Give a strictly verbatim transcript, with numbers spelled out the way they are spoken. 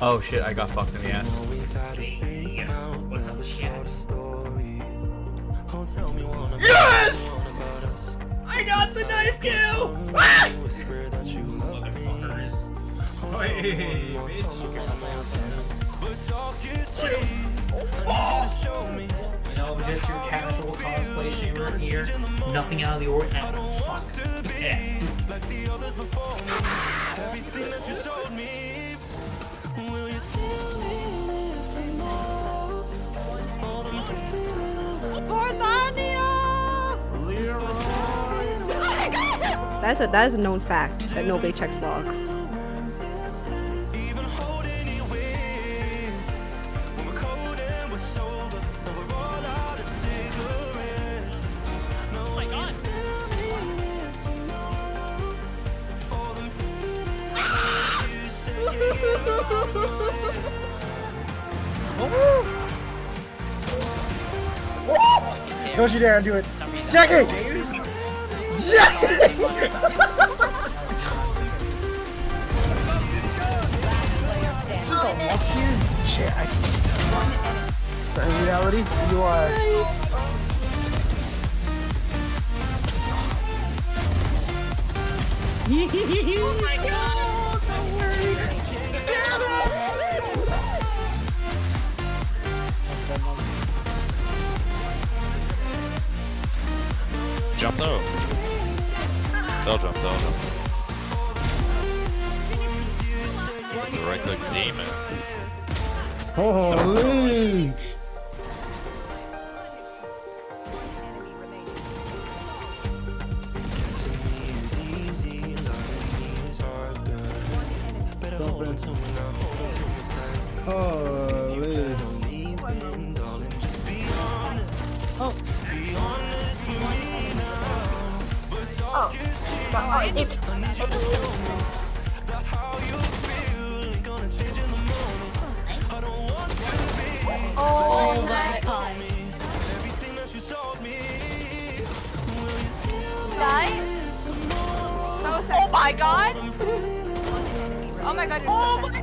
Oh shit, I got fucked in the ass. What's up, chat? Yes! I got the knife kill! Ah! Motherfuckers. Hey, bitch. You know, just your casual cosplay streamer here. Nothing out of the ordinary. Fuck. Yeah. That's a that is a known fact that nobody checks logs. Oh my god! Don't you dare do it! Jackie! Jackie! Shit, I but in reality, you are. Oh my god! Don't worry. Jump though. They'll jump, they'll jump. It's a right click demon. Holy! Holy! Oh. Oh my god. Guys? Oh my god. Oh my god, you're so